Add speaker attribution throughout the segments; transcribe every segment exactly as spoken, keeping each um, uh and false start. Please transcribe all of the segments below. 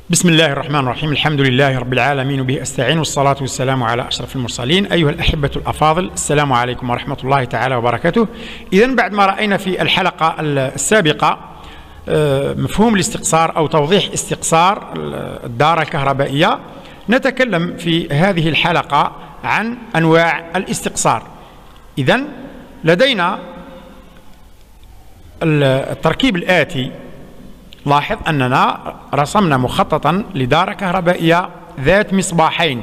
Speaker 1: بسم الله الرحمن الرحيم. الحمد لله رب العالمين وبه أستعين، والصلاة والسلام على أشرف المرسلين. أيها الأحبة الأفاضل، السلام عليكم ورحمة الله تعالى وبركاته. إذن بعد ما رأينا في الحلقة السابقة مفهوم الاستقصار أو توضيح استقصار الدارة الكهربائية، نتكلم في هذه الحلقة عن أنواع الاستقصار. إذن لدينا التركيب الآتي. لاحظ أننا رسمنا مخططا لدارة كهربائية ذات مصباحين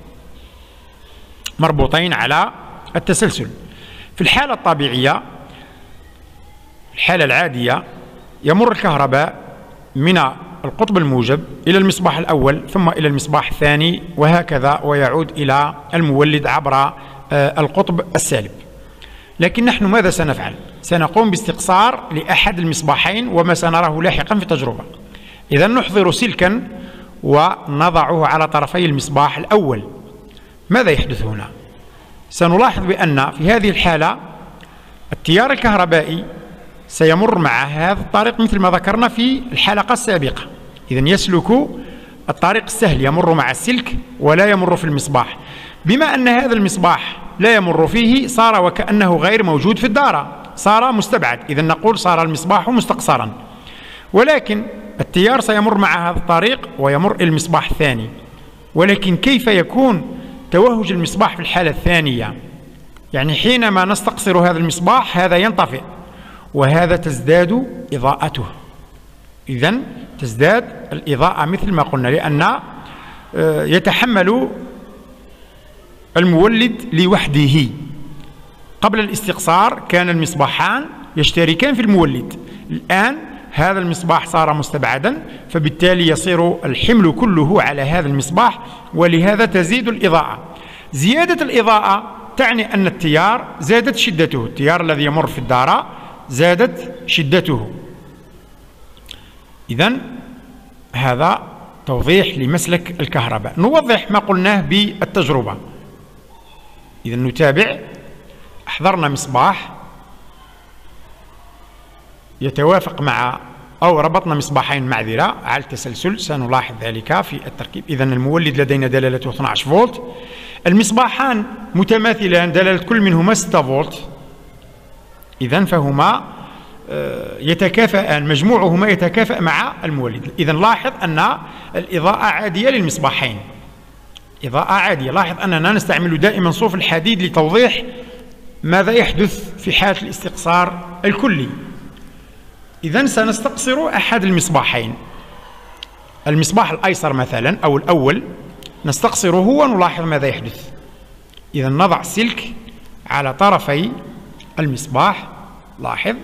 Speaker 1: مربوطين على التسلسل. في الحالة الطبيعية، الحالة العادية، يمر الكهرباء من القطب الموجب إلى المصباح الأول ثم إلى المصباح الثاني وهكذا، ويعود إلى المولد عبر القطب السالب. لكن نحن ماذا سنفعل؟ سنقوم باستقصار لأحد المصباحين، وما سنراه لاحقا في التجربة. إذا نحضر سلكا ونضعه على طرفي المصباح الأول. ماذا يحدث هنا؟ سنلاحظ بأن في هذه الحالة التيار الكهربائي سيمر مع هذا الطريق مثل ما ذكرنا في الحلقة السابقة. إذا يسلك الطريق السهل، يمر مع السلك ولا يمر في المصباح. بما أن هذا المصباح لا يمر فيه، صار وكأنه غير موجود في الدارة، صار مستبعد. إذا نقول صار المصباح مستقصرا. ولكن التيار سيمر مع هذا الطريق ويمر إلى المصباح الثاني. ولكن كيف يكون توهج المصباح في الحالة الثانية؟ يعني حينما نستقصر هذا المصباح، هذا ينطفئ وهذا تزداد إضاءته. إذن تزداد الإضاءة مثل ما قلنا، لأن يتحمل المولد لوحده. قبل الاستقصار كان المصباحان يشتركان في المولد، الآن هذا المصباح صار مستبعدا، فبالتالي يصير الحمل كله على هذا المصباح، ولهذا تزيد الإضاءة. زيادة الإضاءة تعني أن التيار زادت شدته، التيار الذي يمر في الدارة زادت شدته. إذن هذا توضيح لمسلك الكهرباء. نوضح ما قلناه بالتجربة. إذا نتابع. أحضرنا مصباح يتوافق مع، أو ربطنا مصباحين معذرة على التسلسل، سنلاحظ ذلك في التركيب. إذا المولد لدينا دلالته اثني عشر فولت، المصباحان متماثلان دلالة كل منهما ستة فولت. إذا فهما يتكافئان، مجموعهما يتكافئ مع المولد. إذا لاحظ أن الإضاءة عادية للمصباحين، إضاءة عادية. لاحظ أننا نستعمل دائما صوف الحديد لتوضيح ماذا يحدث في حالة الاستقصار الكلي. إذن سنستقصر أحد المصباحين، المصباح الأيسر مثلا أو الأول، نستقصره ونلاحظ ماذا يحدث. إذا نضع السلك على طرفي المصباح. لاحظ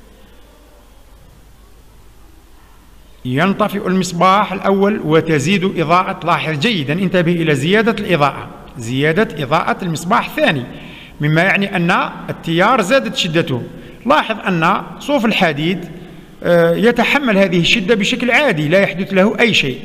Speaker 1: ينطفئ المصباح الأول وتزيد إضاءة. لاحظ جيدا، انتبه إلى زيادة الإضاءة، زيادة إضاءة المصباح الثاني، مما يعني أن التيار زادت شدته. لاحظ أن صوف الحديد يتحمل هذه الشدة بشكل عادي، لا يحدث له أي شيء.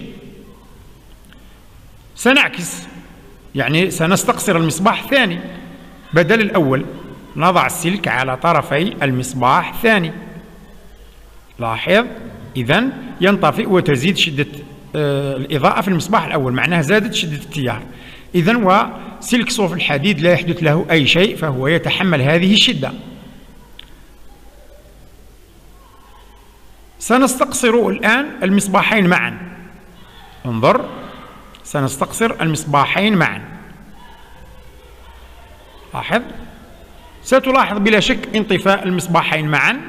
Speaker 1: سنعكس، يعني سنستقصر المصباح الثاني بدل الأول. نضع السلك على طرفي المصباح الثاني. لاحظ إذن ينطفئ وتزيد شدة الإضاءة في المصباح الأول، معناه زادت شدة التيار. إذن وسلك صوف الحديد لا يحدث له أي شيء، فهو يتحمل هذه الشدة. سنستقصر الآن المصباحين معا. انظر، سنستقصر المصباحين معا. لاحظ، ستلاحظ بلا شك انطفاء المصباحين معا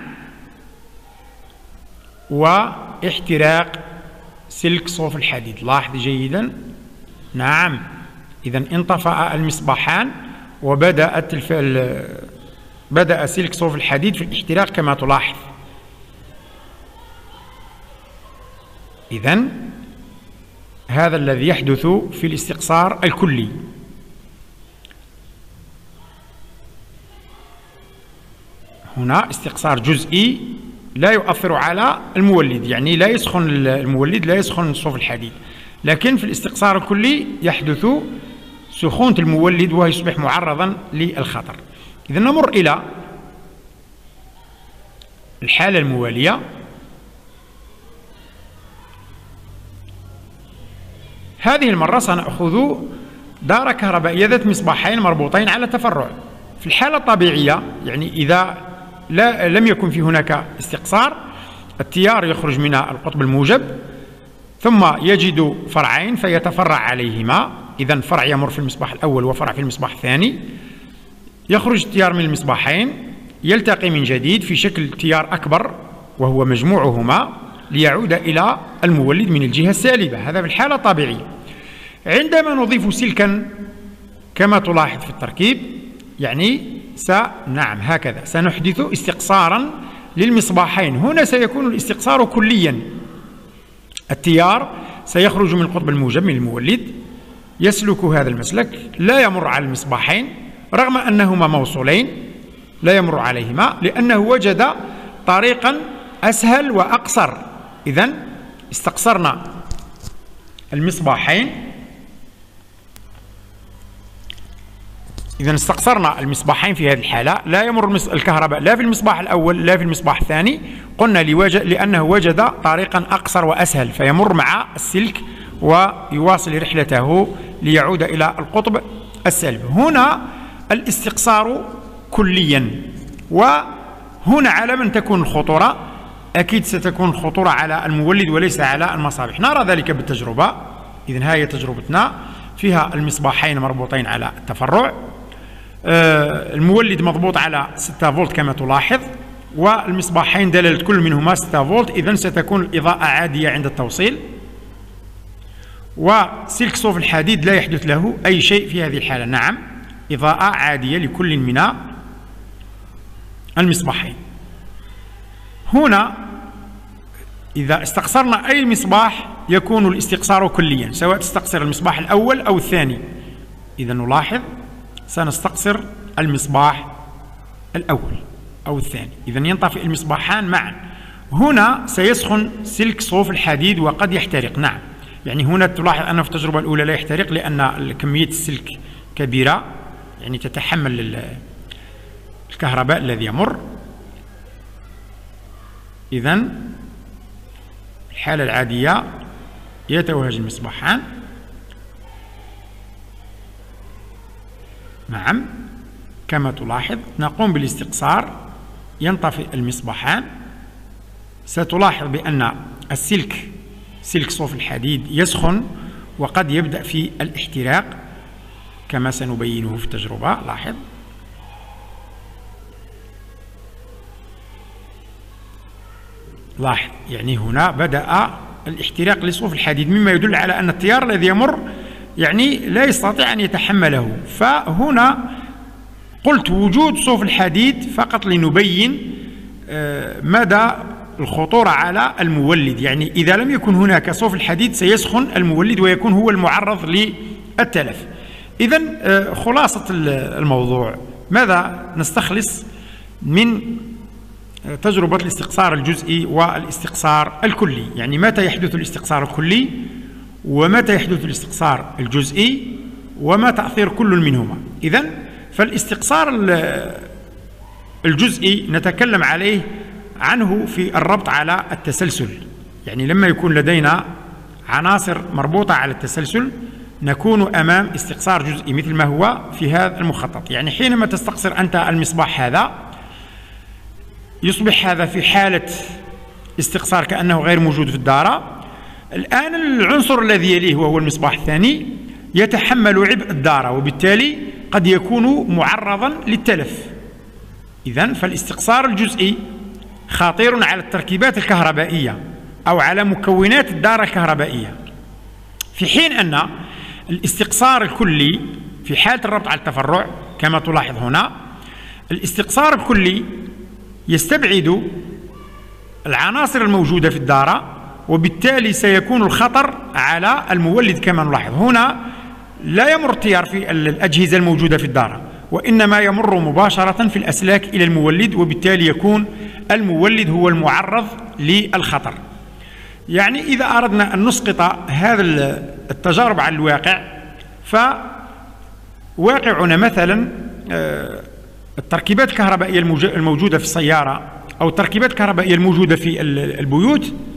Speaker 1: واحتراق سلك صوف الحديد. لاحظ جيدا، نعم. إذن انطفأ المصباحان وبدأت الفعل بدأ سلك صوف الحديد في الاحتراق كما تلاحظ. إذن هذا الذي يحدث في الاستقصار الكلي. هنا استقصار جزئي لا يؤثر على المولد، يعني لا يسخن المولد، لا يسخن صوف الحديد. لكن في الاستقصار الكلي يحدث سخونة المولد ويصبح معرضا للخطر. إذا نمر إلى الحالة الموالية. هذه المرة سنأخذ دارة كهربائية ذات مصباحين مربوطين على تفرع. في الحالة الطبيعية يعني إذا لا لم يكن في هناك استقصار، التيار يخرج من القطب الموجب ثم يجد فرعين فيتفرع عليهما، إذن فرع يمر في المصباح الأول وفرع في المصباح الثاني، يخرج التيار من المصباحين يلتقي من جديد في شكل تيار أكبر وهو مجموعهما ليعود إلى المولد من الجهة السالبة. هذا في الحالة الطبيعية. عندما نضيف سلكا كما تلاحظ في التركيب يعني س نعم هكذا سنحدث استقصارا للمصباحين. هنا سيكون الاستقصار كليا، التيار سيخرج من القطب الموجب من المولد يسلك هذا المسلك، لا يمر على المصباحين رغم أنهما موصولين، لا يمر عليهما لأنه وجد طريقا أسهل وأقصر. إذن استقصرنا المصباحين إذن استقصرنا المصباحين في هذه الحالة، لا يمر الكهرباء لا في المصباح الأول لا في المصباح الثاني، قلنا لأنه وجد طريقا أقصر وأسهل فيمر مع السلك ويواصل رحلته ليعود إلى القطب السالب. هنا الاستقصار كليا، وهنا على من تكون الخطورة؟ أكيد ستكون الخطورة على المولد وليس على المصابيح. نرى ذلك بالتجربة. إذن هذه تجربتنا فيها المصباحين مربوطين على التفرع، المولد مضبوط على ستة فولت كما تلاحظ، والمصباحين دلالة كل منهما ستة فولت، إذن ستكون الإضاءة عادية عند التوصيل، وسلك صوف الحديد لا يحدث له أي شيء في هذه الحالة. نعم إضاءة عادية لكل من المصباحين. هنا إذا استقصرنا أي مصباح يكون الاستقصار كليا، سواء تستقصر المصباح الأول أو الثاني. إذا نلاحظ سنستقصر المصباح الأول أو الثاني، إذا ينطفئ المصباحان معا. هنا سيسخن سلك صوف الحديد وقد يحترق. نعم يعني هنا تلاحظ أنه في التجربة الأولى لا يحترق لأن كمية السلك كبيرة، يعني تتحمل الكهرباء الذي يمر. إذن الحالة العادية يتوهج المصباحان. نعم كما تلاحظ نقوم بالاستقصار ينطفئ المصباحان. ستلاحظ بأن السلك سلك صوف الحديد يسخن وقد يبدأ في الاحتراق كما سنبينه في التجربة. لاحظ لاحظ يعني هنا بدأ الاحتراق لصوف الحديد، مما يدل على أن التيار الذي يمر يعني لا يستطيع أن يتحمله. فهنا قلت وجود صوف الحديد فقط لنبين مدى الخطورة على المولد، يعني إذا لم يكن هناك صوف الحديد سيسخن المولد ويكون هو المعرض للتلف. إذن خلاصة الموضوع ماذا نستخلص من تجربة الاستقصار الجزئي والاستقصار الكلي؟ يعني متى يحدث الاستقصار الكلي ومتى يحدث الاستقصار الجزئي وما تأثير كل منهما. إذن فالاستقصار الجزئي نتكلم عليه عنه في الربط على التسلسل، يعني لما يكون لدينا عناصر مربوطة على التسلسل نكون أمام استقصار جزئي مثل ما هو في هذا المخطط. يعني حينما تستقصر أنت المصباح هذا يصبح هذا في حالة استقصار كأنه غير موجود في الدارة. الآن العنصر الذي يليه وهو المصباح الثاني يتحمل عبء الدارة وبالتالي قد يكون معرضا للتلف. إذن فالاستقصار الجزئي خطير على التركيبات الكهربائية أو على مكونات الدارة الكهربائية، في حين أن الاستقصار الكلي في حالة الربط على التفرع كما تلاحظ هنا الاستقصار الكلي يستبعد العناصر الموجودة في الدارة وبالتالي سيكون الخطر على المولد كما نلاحظ. هنا لا يمر التيار في الأجهزة الموجودة في الدارة وإنما يمر مباشرة في الأسلاك إلى المولد وبالتالي يكون المولد هو المعرض للخطر. يعني إذا أردنا أن نسقط هذا التجارب على الواقع فواقعنا مثلا التركيبات الكهربائية الموجودة في السيارة أو التركيبات الكهربائية الموجودة في البيوت